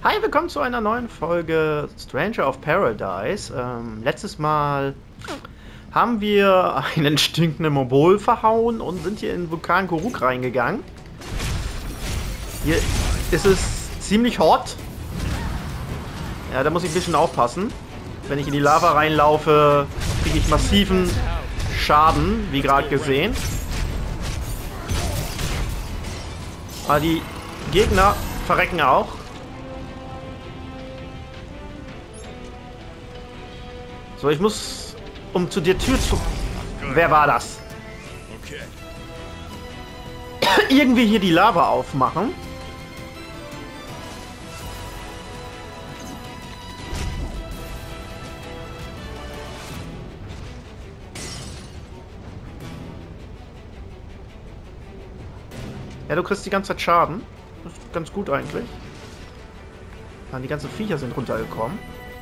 Hi, willkommen zu einer neuen Folge Stranger of Paradise. Letztes Mal haben wir einen stinkenden Mobol verhauen und sind hier in den Vulkan Guruk reingegangen. Hier ist es ziemlich hot. Ja, da muss ich ein bisschen aufpassen. Wenn ich in die Lava reinlaufe, kriege ich massiven Schaden, wie gerade gesehen. Aber die Gegner verrecken auch. So, ich muss, um zu der Tür zu... Wer war das? Okay. Irgendwie hier die Lava aufmachen. Ja, du kriegst die ganze Zeit Schaden. Das ist ganz gut eigentlich. Die ganzen Viecher sind runtergekommen.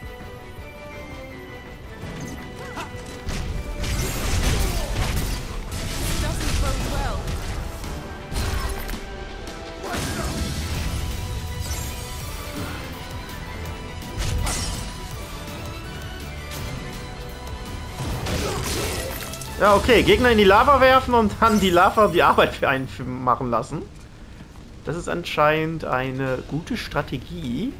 Ja, okay. Gegner in die Lava werfen und dann die Lava die Arbeit für einen machen lassen. Das ist anscheinend eine gute Strategie.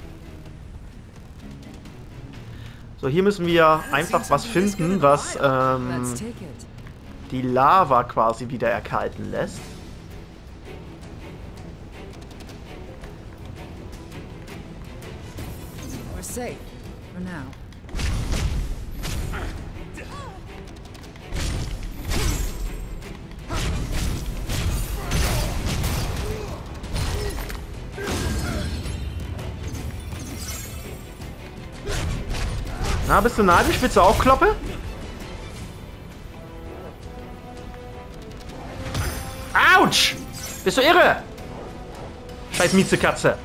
So, hier müssen wir einfach was finden, was die Lava quasi wieder erkalten lässt. We're safe for now. Na, bist du neidisch? Willst du auch Kloppe? Autsch! Bist du irre? Scheiß Miezekatze.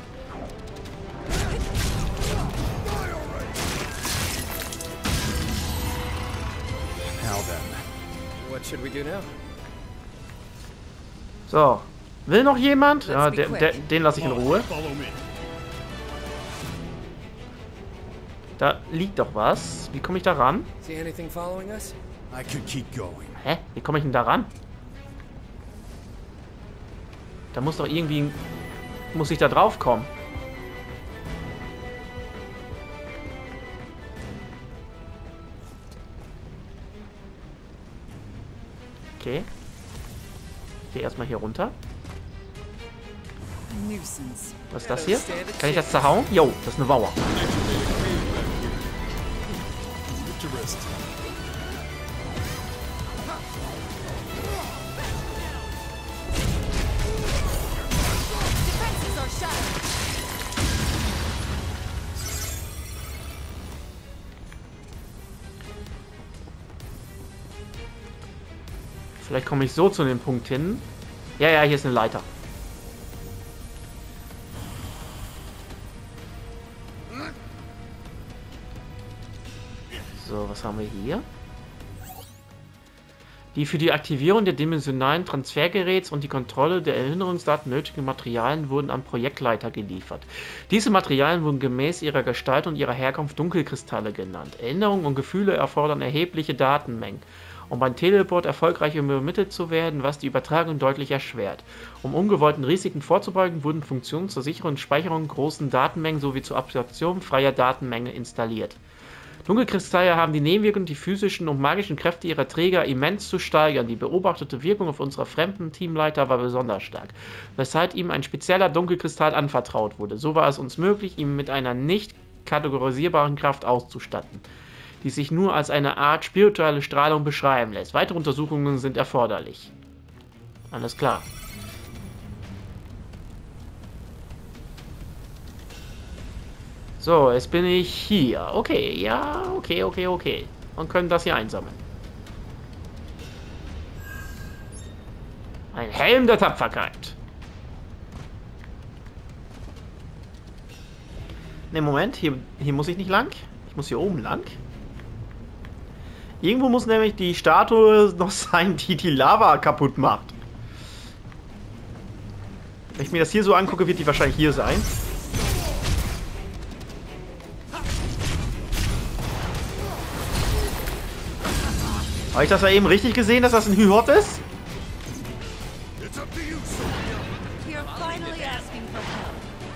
Now then. What should we do now? So. Will noch jemand? Ja, den lasse ich in Ruhe. Follow me. Da liegt doch was. Wie komme ich da ran? See anything following us? I could keep going. Hä? Wie komme ich denn da ran? Da muss doch irgendwie... Muss ich da drauf kommen? Okay. Ich gehe erstmal hier runter. Nuisance. Was ist das hier? Kann ich das zerhauen? Jo, das ist eine Mauer. Lift your wrist. Defenses are shattered. Vielleicht komme ich so zu dem Punkt hin. Ja, ja, hier ist eine Leiter. So, was haben wir hier? Die für die Aktivierung der dimensionalen Transfergeräts und die Kontrolle der Erinnerungsdaten nötigen Materialien wurden am Projektleiter geliefert. Diese Materialien wurden gemäß ihrer Gestalt und ihrer Herkunft Dunkelkristalle genannt. Erinnerungen und Gefühle erfordern erhebliche Datenmengen, um beim Teleport erfolgreich übermittelt zu werden, was die Übertragung deutlich erschwert. Um ungewollten Risiken vorzubeugen, wurden Funktionen zur sicheren Speicherung großen Datenmengen sowie zur Absorption freier Datenmenge installiert. Dunkelkristalle haben die Nebenwirkung, die physischen und magischen Kräfte ihrer Träger immens zu steigern. Die beobachtete Wirkung auf unserer fremden Teamleiter war besonders stark, weshalb ihm ein spezieller Dunkelkristall anvertraut wurde. So war es uns möglich, ihn mit einer nicht kategorisierbaren Kraft auszustatten, die sich nur als eine Art spirituelle Strahlung beschreiben lässt. Weitere Untersuchungen sind erforderlich. Alles klar. So, jetzt bin ich hier. Okay, ja, okay. Und können das hier einsammeln. Ein Helm der Tapferkeit. Ne, Moment, hier muss ich nicht lang. Ich muss hier oben lang. Irgendwo muss nämlich die Statue noch sein, die die Lava kaputt macht. Wenn ich mir das hier so angucke, wird die wahrscheinlich hier sein. Habe ich das ja eben richtig gesehen, dass das ein Hyhot ist? You're finally asking for help.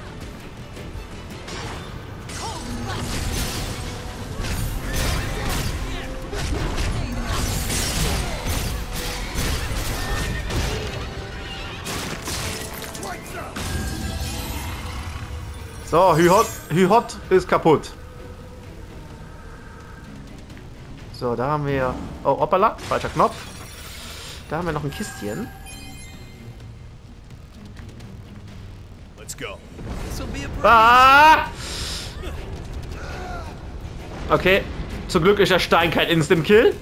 So, Hyhot ist kaputt. So, da haben wir... Oh, hoppala, falscher Knopf. Da haben wir noch ein Kistchen. Let's go. Ah! Okay, zum Glück ist der Stein kein Instant-Kill.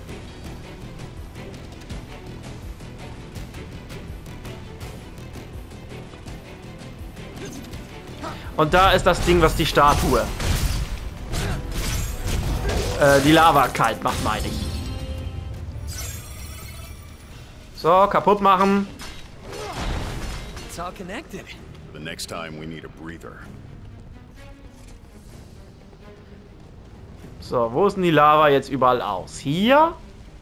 Und da ist das Ding, was die Statue... die Lava kalt macht, meine ich. So, kaputt machen. It's all connected. The next time we need a breather. So, wo ist denn die Lava jetzt überall aus? Hier?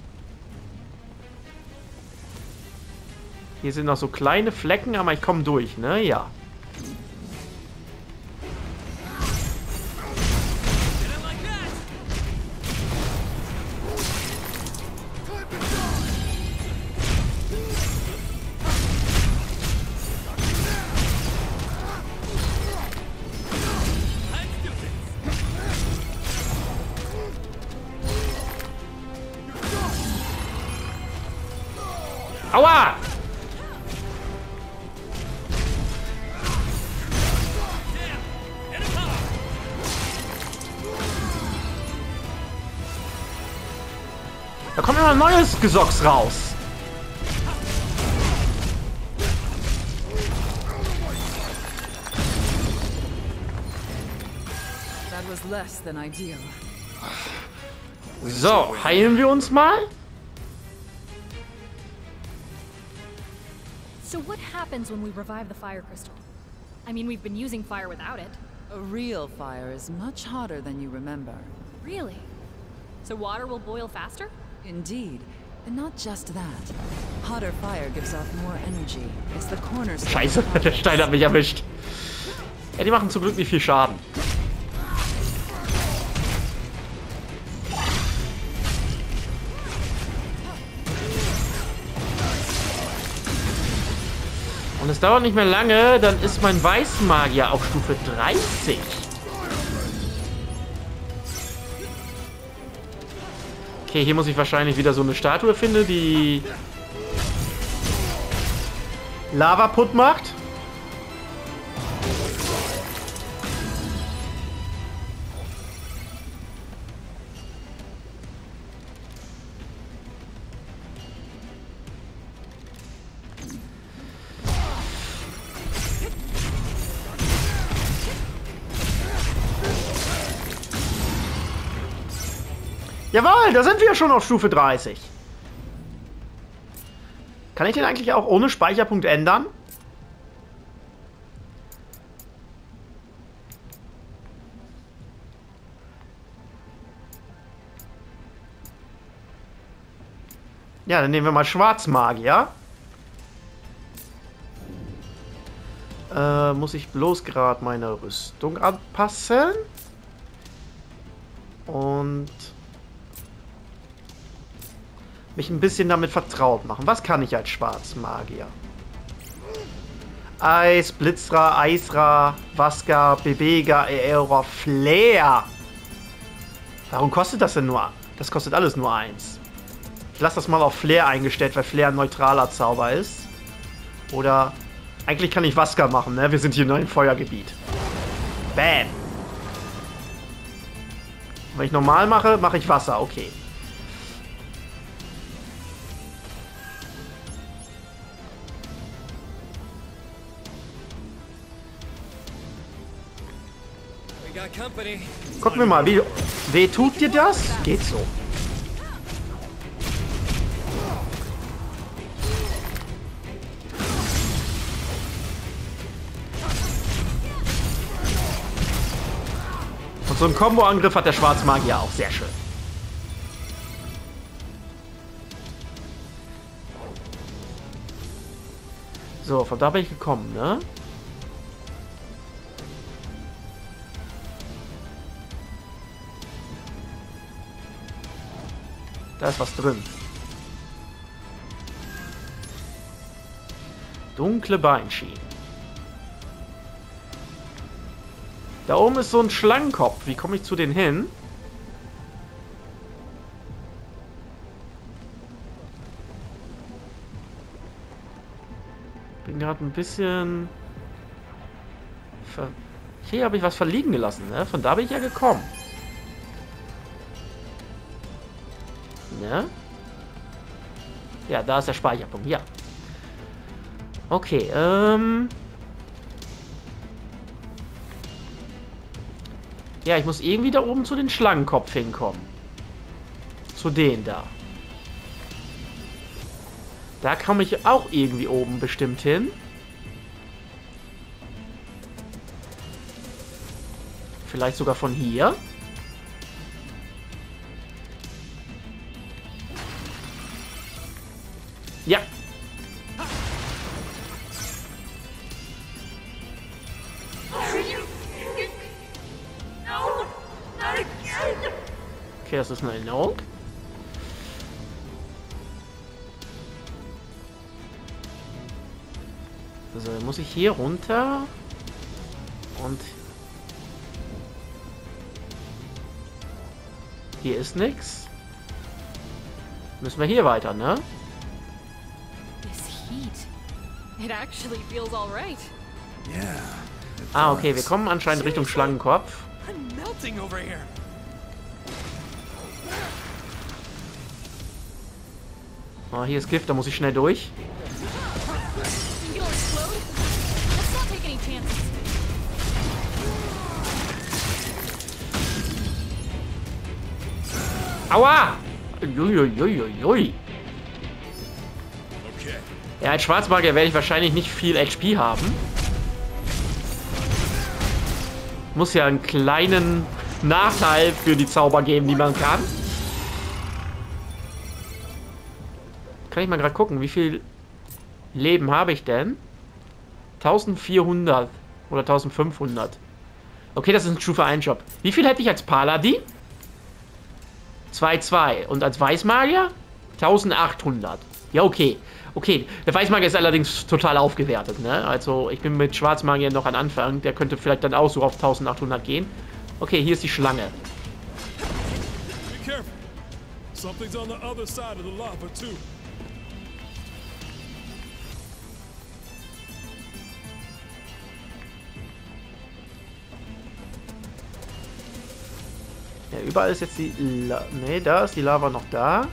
Hier sind noch so kleine Flecken, aber ich komme durch, ne? Ja. Aua! Da kommt immer ein neues Gesocks raus. That was less than ideal. So, heilen wir uns mal? So what happens when we revive the fire crystal? I mean, we've been using fire without it. A real fire is much hotter than you remember. Really? So water will boil faster? Indeed. And not just that. Hotter fire gives off more energy. It's the cornerstone. Scheiße, der Stein hat mich erwischt. Ja, die machen zum Glück nicht viel Schaden. Und es dauert nicht mehr lange, dann ist mein Weißmagier auf Stufe 30. Okay, hier muss ich wahrscheinlich wieder so eine Statue finden, die Lava putt macht. Jawohl, da sind wir schon auf Stufe 30. Kann ich den eigentlich auch ohne Speicherpunkt ändern? Ja, dann nehmen wir mal Schwarzmagier. Muss ich bloß gerade meine Rüstung anpassen? Und mich ein bisschen damit vertraut machen. Was kann ich als Schwarzmagier? Eis, Blitzra, Eisra, Vaska, Bebega, Aera, Flair. Warum kostet das denn nur? Das kostet alles nur 1. Ich lasse das mal auf Flair eingestellt, weil Flair ein neutraler Zauber ist. Oder eigentlich kann ich Vaska machen, ne? Wir sind hier in einem Feuergebiet. Bam. Wenn ich normal mache, mache ich Wasser. Okay. Gucken wir mal, wie tut dir das? Geht so. Und so einen Combo-Angriff hat der Schwarzmagier auch. Sehr schön. So, von da bin ich gekommen, ne? Da ist was drin. Dunkle Beinschienen. Da oben ist so ein Schlangenkopf. Wie komme ich zu denen hin? Bin gerade ein bisschen... Hier habe ich was verliegen gelassen, ne? Von da bin ich ja gekommen. Ne? Ja, da ist der Speicherpunkt, ja. Okay, ja, ich muss irgendwie da oben zu den Schlangenkopf hinkommen. Zu denen da. Da komme ich auch irgendwie oben bestimmt hin. Vielleicht sogar von hier. Ja. Okay, das ist eine Erinnerung. Also muss ich hier runter und hier ist nichts. Müssen wir hier weiter, ne? This heat. It actually feels all right. Yeah. Ah, okay, wir kommen anscheinend Richtung Schlangenkopf. I'm melting over here. Ah, hier ist Gift, da muss ich schnell durch. Think it'll explode? Let's not take any chances. Aua! Uiuiuiui. Okay. Ja, als Schwarzmagier werde ich wahrscheinlich nicht viel XP haben. Muss ja einen kleinen Nachteil für die Zauber geben, die man kann. Kann ich mal gerade gucken, wie viel Leben habe ich denn? 1400 oder 1500. Okay, das ist ein Stufe 1 Job. Wie viel hätte ich als Paladin? 2,2. Und als Weißmagier? 1800. Ja, okay. Okay, der Weißmagier ist allerdings total aufgewertet, ne? Also, ich bin mit Schwarzmagier noch am Anfang. Der könnte vielleicht dann auch so auf 1800 gehen. Okay, hier ist die Schlange. Be careful. Something's on the other side of the lava, too. Ja, überall ist jetzt die Ne, da ist die Lava noch da.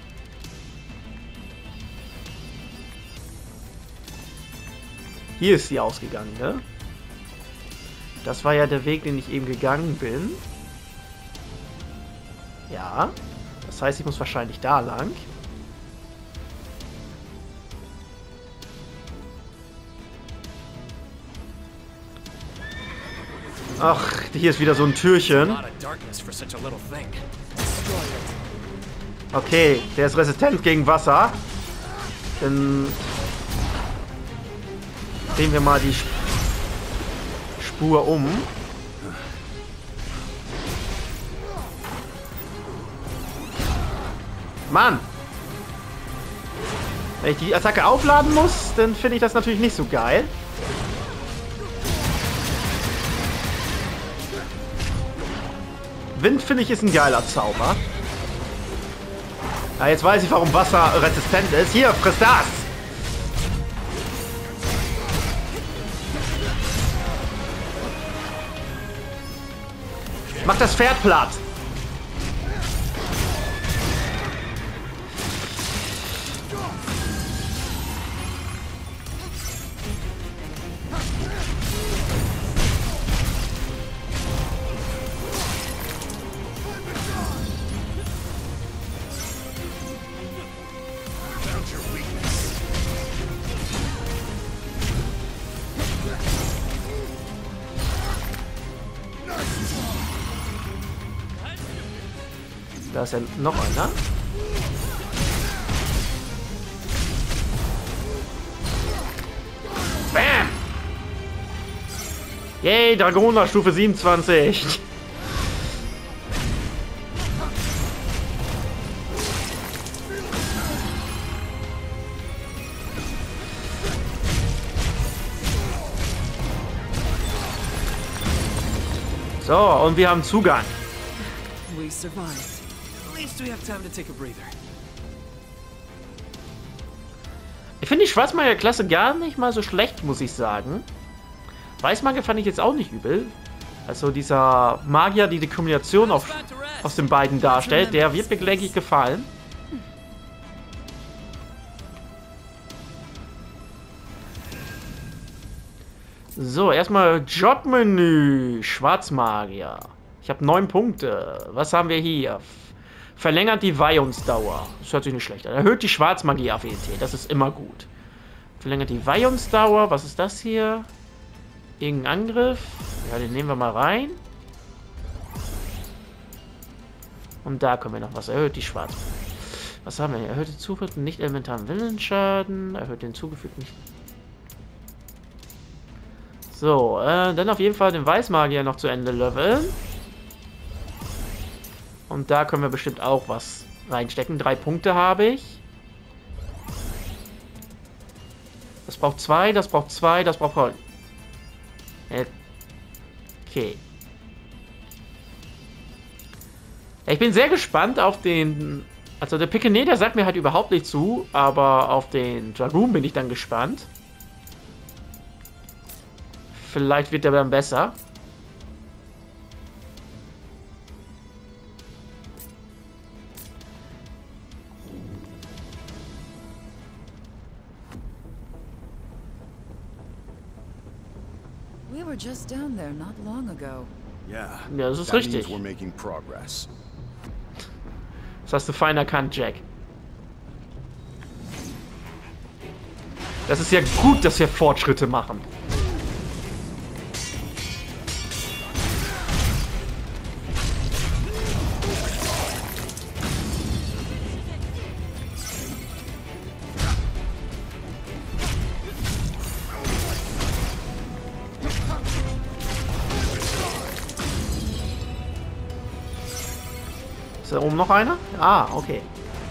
Hier ist sie ausgegangen, ne? Das war ja der Weg, den ich eben gegangen bin. Ja. Das heißt, ich muss wahrscheinlich da lang. Ach, hier ist wieder so ein Türchen. Okay, der ist resistent gegen Wasser. Dann drehen wir mal die Spur um. Mann! Wenn ich die Attacke aufladen muss, dann finde ich das natürlich nicht so geil. Wind, finde ich, ist ein geiler Zauber. Ja, jetzt weiß ich, warum Wasser resistent ist. Hier, friss das! Mach das Pferd platt! Da ist ja noch einer. Yay, Dragoner Stufe 27. So, und wir haben Zugang. We survived. At least we have time to take a breather. Ich finde die Schwarzmagier-Klasse gar nicht mal so schlecht, muss ich sagen. Weißmagier fand ich jetzt auch nicht übel. Also dieser Magier, die Kombination aus den beiden darstellt, der wird mir, denke ich, gefallen. So, erstmal Jobmenü. Schwarzmagier. Ich habe 9 Punkte. Was haben wir hier? Verlängert die Weihungsdauer. Das hört sich nicht schlecht an. Erhöht die Schwarzmagie-Affinität. Das ist immer gut. Verlängert die Weihungsdauer. Was ist das hier? Irgendein Angriff. Ja, den nehmen wir mal rein. Und da können wir noch was. Erhöht die Schwarzmagie. Was haben wir hier? Erhöht den zugefügten nicht-elementaren Willensschaden. Erhöht den zugefügten nicht... So, dann auf jeden Fall den Weißmagier noch zu Ende leveln. Und da können wir bestimmt auch was reinstecken. 3 Punkte habe ich. Das braucht 2, das braucht 2, das braucht... Okay. Ich bin sehr gespannt auf den... Also der Pickenet, der sagt mir halt überhaupt nicht zu, aber auf den Dragoon bin ich dann gespannt. Vielleicht wird der dann besser. We were just down there not long ago. Yeah. Ja, das ist that means richtig. we're making progress. Das hast du fein erkannt, Jack. Das ist ja gut, dass wir Fortschritte machen. Ist da oben noch einer? Ah, okay.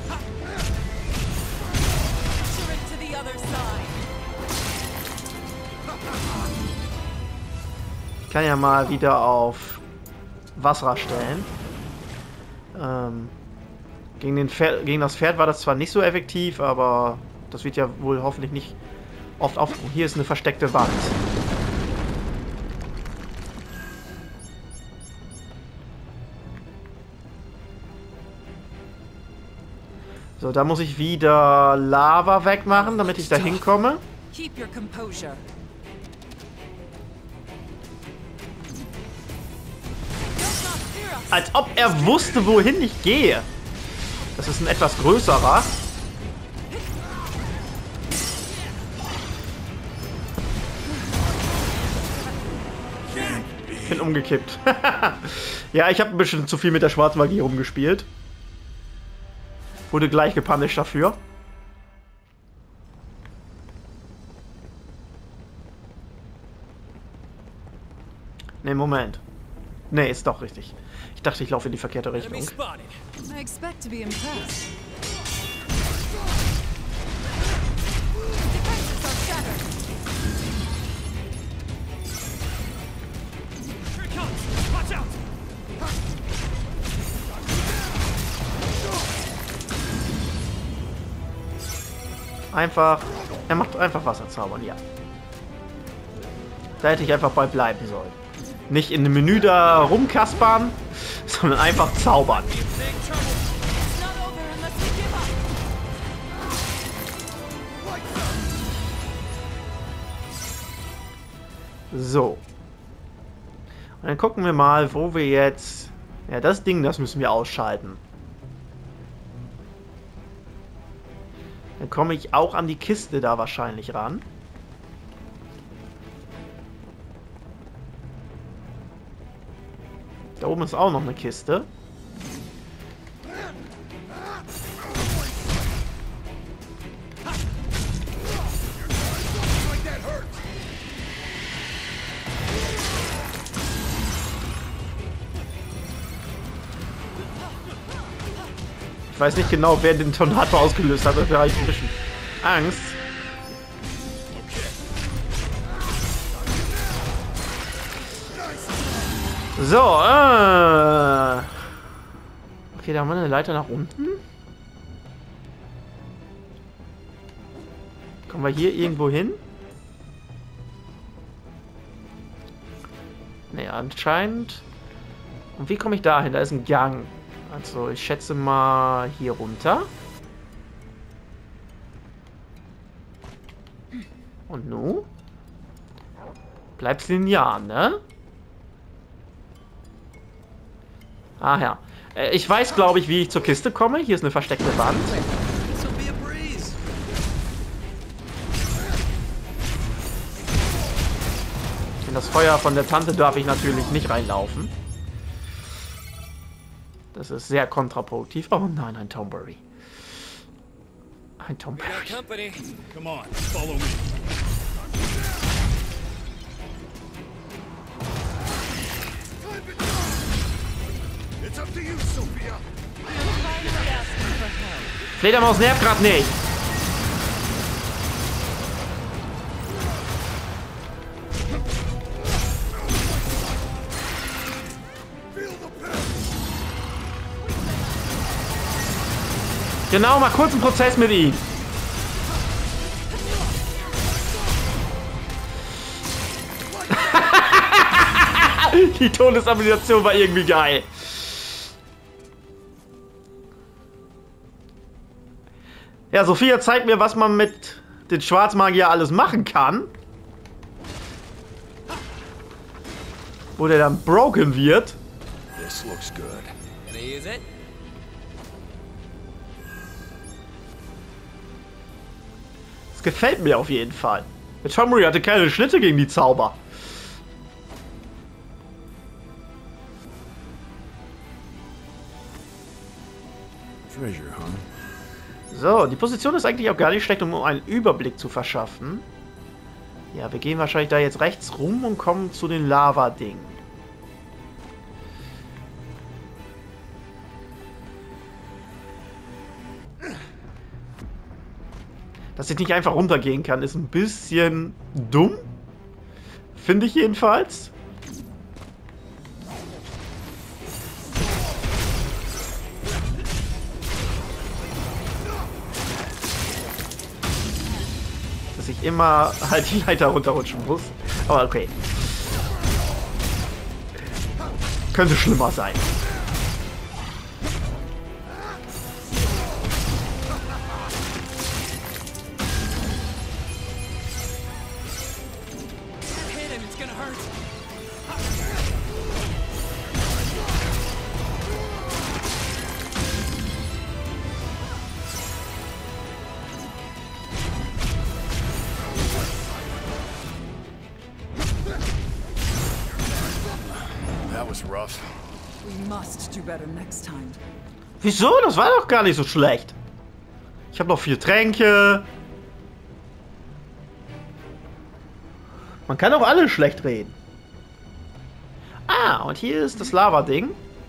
Ich kann ja mal wieder auf Wasser stellen. Gegen das Pferd war das zwar nicht so effektiv, aber das wird ja wohl hoffentlich nicht oft auf... Hier ist eine versteckte Wand. So, da muss ich wieder Lava wegmachen, damit ich da hinkomme. Keep your composure. Als ob er wusste, wohin ich gehe. Das ist ein etwas größerer. Bin umgekippt. Ja, ich habe ein bisschen zu viel mit der Schwarzmagie rumgespielt. Wurde gleich gepunished dafür. Ne, Moment. Ne, ist doch richtig. Ich dachte, ich laufe in die verkehrte Richtung. Enemy spotted. I expect to be impressed. Defenses are shattered. Here it comes. Watch out. Einfach... Er macht einfach Wasserzaubern, ja. Da hätte ich einfach bei bleiben sollen. Nicht in dem Menü da rumkaspern, sondern einfach zaubern. Big trouble. It's not over unless we give up. So. Und dann gucken wir mal, wo wir jetzt... Ja, das Ding, das müssen wir ausschalten. Dann komme ich auch an die Kiste da wahrscheinlich ran. Da oben ist auch noch eine Kiste. Ich weiß nicht genau, wer den Tornado ausgelöst hat. Da habe ich ein bisschen Angst. So, okay, da haben wir eine Leiter nach unten. Kommen wir hier irgendwo hin? Ne, anscheinend. Und wie komme ich da hin? Da ist ein Gang. Also, ich schätze mal hier runter. Und nu? Bleibst linear, ne? Ah ja. Ich weiß, glaube ich, wie ich zur Kiste komme. Hier ist eine versteckte Wand. In das Feuer von der Tante darf ich natürlich nicht reinlaufen. Das ist sehr kontraproduktiv. Oh nein, ein Tomberry. Ein Tomberry. Come on, follow me. It's up to you, Sophia. Fledermaus nervt gerade nicht. Genau, mal kurz einen Prozess mit ihm. Die Todesammunition war irgendwie geil. Ja, Sophia zeigt mir, was man mit den Schwarzmagier alles machen kann. Wo der dann broken wird. This looks good. Can I use it? Das gefällt mir auf jeden Fall. Der Tomry hatte keine Schnitte gegen die Zauber. Treasure, huh? So, die Position ist eigentlich auch gar nicht schlecht, um einen Überblick zu verschaffen. Ja, wir gehen wahrscheinlich da jetzt rechts rum und kommen zu den Lava-Dingen. Dass ich nicht einfach runtergehen kann, ist ein bisschen dumm. Finde ich jedenfalls. Dass ich immer halt die Leiter runterrutschen muss. Aber okay. Könnte schlimmer sein. We must do better next time. Wieso? Das war doch gar nicht so schlecht. Ich habe noch 4 Tränke. Man kann auch alle schlecht reden. Ah, und hier ist das Lava-Ding.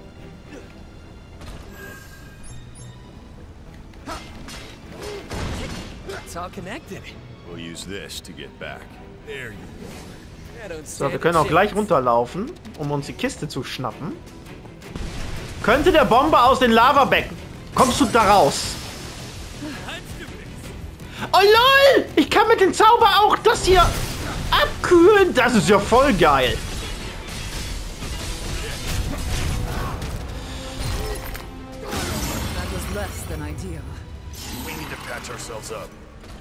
It's all connected. We'll use this to get back. There you So, wir können auch gleich runterlaufen, um uns die Kiste zu schnappen. Könnte der Bomber aus den Lavabecken? Kommst du da raus? Oh lol! Ich kann mit dem Zauber auch das hier abkühlen. Das ist ja voll geil. That was less than ideal. We need to patch ourselves up.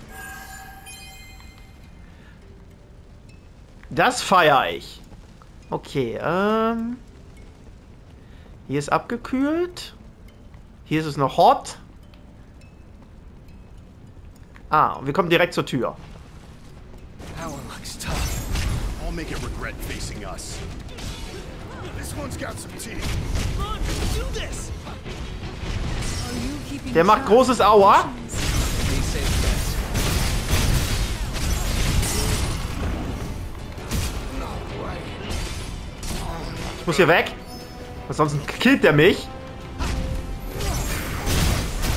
Das feiere ich. Okay, hier ist abgekühlt. Hier ist es noch hot. Ah, und wir kommen direkt zur Tür. Power looks tough. I'll make it regret facing us. This one's got some teeth. Come on, do this. Are you keeping Der macht track großes of Aua. potions? Be safe, guys. Ich muss hier weg. Ansonsten killt der mich.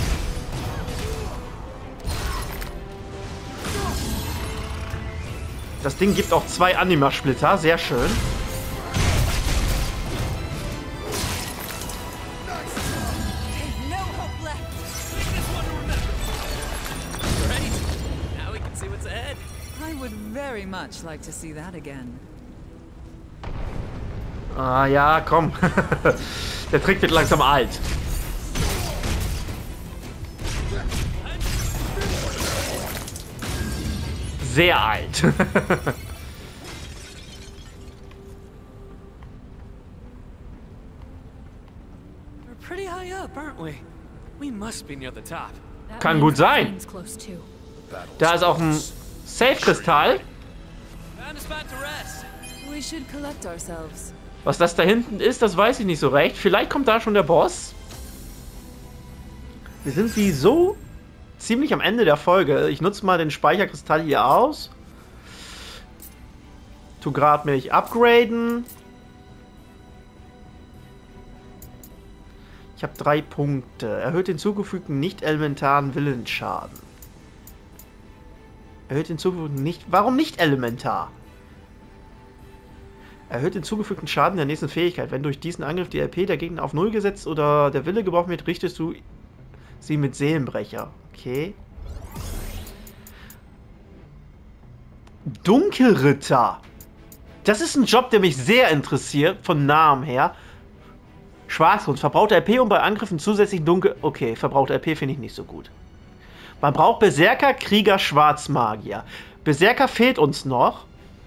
Das Ding gibt auch 2 Anima-Splitter. Sehr schön. No hope left. Make this one to remember. Great. Now we can see what's ahead. I would very much like to see that again. Ah ja, komm. Der Trick wird langsam alt. Sehr alt. We're pretty high up, aren't we? We must be near the top. That Kann means gut sein. Kathleen close too. Da ist auch ein Safe-Kristall. Found a spot to rest. We should collect ourselves. Was das da hinten ist, das weiß ich nicht so recht. Vielleicht kommt da schon der Boss. Wir sind wie so ziemlich am Ende der Folge. Ich nutze mal den Speicherkristall hier aus. Tu gerade mich upgraden. Ich habe 3 Punkte. Erhöht den zugefügten nicht-elementaren Willensschaden. Erhöht den zugefügten nicht... Warum nicht elementar? Erhöht den zugefügten Schaden der nächsten Fähigkeit. Wenn durch diesen Angriff die RP der Gegner auf 0 gesetzt oder der Wille gebrochen wird, richtest du sie mit Seelenbrecher. Okay. Dunkelritter. Das ist ein Job, der mich sehr interessiert, von Namen her. Schwarzkunst. Verbraucht RP und bei Angriffen zusätzlich dunkel... Okay, verbraucht RP finde ich nicht so gut. Man braucht Berserker, Krieger, Schwarzmagier. Berserker fehlt uns noch.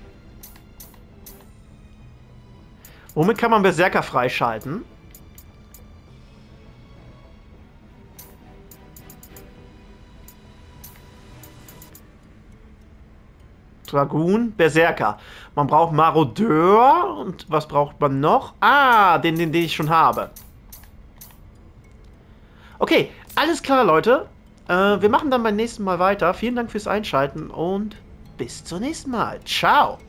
Womit kann man Berserker freischalten? Dragoon, Berserker. Man braucht Marodeur. Und was braucht man noch? Ah, den ich schon habe. Okay, alles klar, Leute. Wir machen dann beim nächsten Mal weiter. Vielen Dank fürs Einschalten und bis zum nächsten Mal. Ciao.